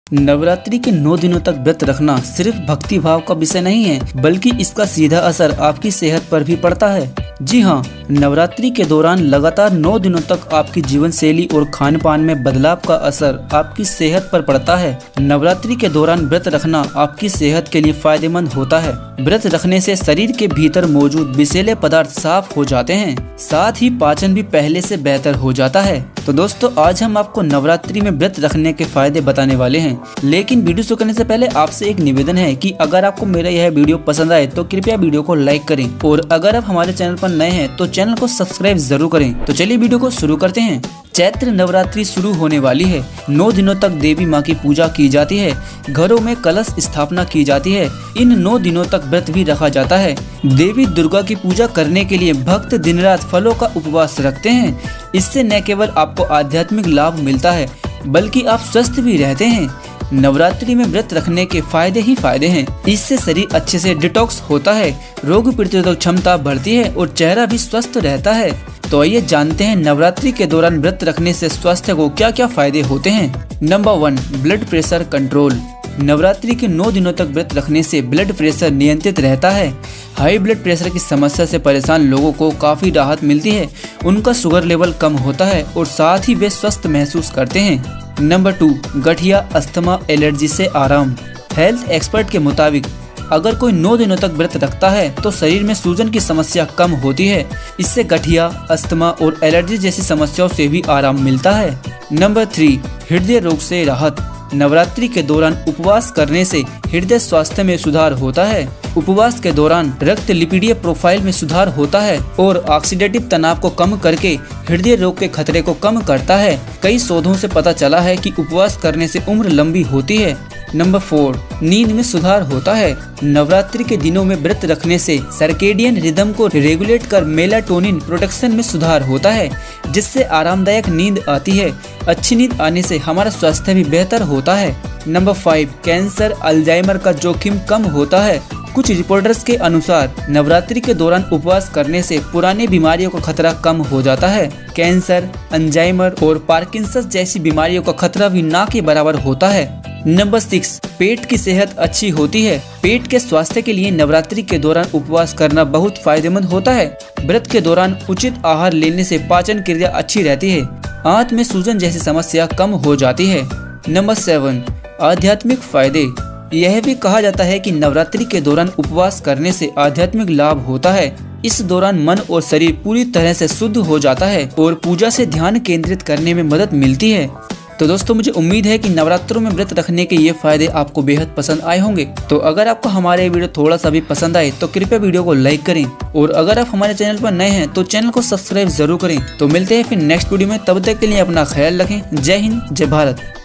नवरात्रि के 9 दिनों तक व्रत रखना सिर्फ भक्ति भाव का विषय नहीं है, बल्कि इसका सीधा असर आपकी सेहत पर भी पड़ता है। जी हाँ, नवरात्रि के दौरान लगातार 9 दिनों तक आपकी जीवन शैली और खान पान में बदलाव का असर आपकी सेहत पर पड़ता है। नवरात्रि के दौरान व्रत रखना आपकी सेहत के लिए फायदेमंद होता है। व्रत रखने से शरीर के भीतर मौजूद विषैले पदार्थ साफ हो जाते हैं, साथ ही पाचन भी पहले से बेहतर हो जाता है। तो दोस्तों, आज हम आपको नवरात्रि में व्रत रखने के फायदे बताने वाले हैं। लेकिन वीडियो शुरू करने से पहले आपसे एक निवेदन है कि अगर आपको मेरा यह वीडियो पसंद आए तो कृपया वीडियो को लाइक करें, और अगर आप हमारे चैनल पर नए हैं तो चैनल को सब्सक्राइब जरूर करें। तो चलिए वीडियो को शुरू करते हैं। चैत्र नवरात्रि शुरू होने वाली है। 9 दिनों तक देवी माँ की पूजा की जाती है। घरों में कलश स्थापना की जाती है। इन 9 दिनों तक व्रत भी रखा जाता है। देवी दुर्गा की पूजा करने के लिए भक्त दिन रात फलों का उपवास रखते हैं। इससे न केवल आपको आध्यात्मिक लाभ मिलता है, बल्कि आप स्वस्थ भी रहते हैं। नवरात्रि में व्रत रखने के फायदे ही फायदे हैं। इससे शरीर अच्छे से डिटॉक्स होता है, रोग प्रतिरोधक क्षमता बढ़ती है और चेहरा भी स्वस्थ रहता है। तो आइए जानते हैं नवरात्रि के दौरान व्रत रखने से स्वास्थ्य को क्या क्या फायदे होते हैं। Number 1, blood pressure control. Navratri के 9 दिनों तक व्रत रखने से ब्लड प्रेशर नियंत्रित रहता है। हाई ब्लड प्रेशर की समस्या से परेशान लोगों को काफी राहत मिलती है। उनका शुगर लेवल कम होता है और साथ ही वे स्वस्थ महसूस करते हैं। नंबर 2, गठिया, अस्थमा, एलर्जी से आराम। हेल्थ एक्सपर्ट के मुताबिक अगर कोई 9 दिनों तक व्रत रखता है तो शरीर में सूजन की समस्या कम होती है। इससे गठिया, अस्थमा और एलर्जी जैसी समस्याओं से भी आराम मिलता है। नंबर 3, हृदय रोग से राहत। नवरात्रि के दौरान उपवास करने से हृदय स्वास्थ्य में सुधार होता है। उपवास के दौरान रक्त लिपिडीय प्रोफाइल में सुधार होता है और ऑक्सीडेटिव तनाव को कम करके हृदय रोग के खतरे को कम करता है। कई शोधों से पता चला है कि उपवास करने से उम्र लंबी होती है। नंबर 4, नींद में सुधार होता है। नवरात्रि के दिनों में व्रत रखने से सर्केडियन रिदम को रेगुलेट कर मेलाटोनिन प्रोडक्शन में सुधार होता है, जिससे आरामदायक नींद आती है। अच्छी नींद आने से हमारा स्वास्थ्य भी बेहतर होता है। नंबर 5, कैंसर, अल्जाइमर का जोखिम कम होता है। कुछ रिपोर्टर्स के अनुसार नवरात्रि के दौरान उपवास करने से पुरानी बीमारियों का खतरा कम हो जाता है। कैंसर, अल्जाइमर और पार्किंसंस जैसी बीमारियों का खतरा भी ना के बराबर होता है। नंबर 6, पेट की सेहत अच्छी होती है। पेट के स्वास्थ्य के लिए नवरात्रि के दौरान उपवास करना बहुत फायदेमंद होता है। व्रत के दौरान उचित आहार लेने से पाचन क्रिया अच्छी रहती है। आंत में सूजन जैसी समस्या कम हो जाती है। नंबर 7, आध्यात्मिक फायदे। यह भी कहा जाता है कि नवरात्रि के दौरान उपवास करने से आध्यात्मिक लाभ होता है। इस दौरान मन और शरीर पूरी तरह से शुद्ध हो जाता है और पूजा से ध्यान केंद्रित करने में मदद मिलती है। तो दोस्तों, मुझे उम्मीद है कि नवरात्रों में व्रत रखने के ये फायदे आपको बेहद पसंद आए होंगे। तो अगर आपको हमारे वीडियो थोड़ा सा भी पसंद आए तो कृपया वीडियो को लाइक करें, और अगर आप हमारे चैनल पर नए हैं तो चैनल को सब्सक्राइब जरूर करें। तो मिलते हैं फिर नेक्स्ट वीडियो में। तब तक के लिए अपना ख्याल रखें। जय हिंद, जय भारत।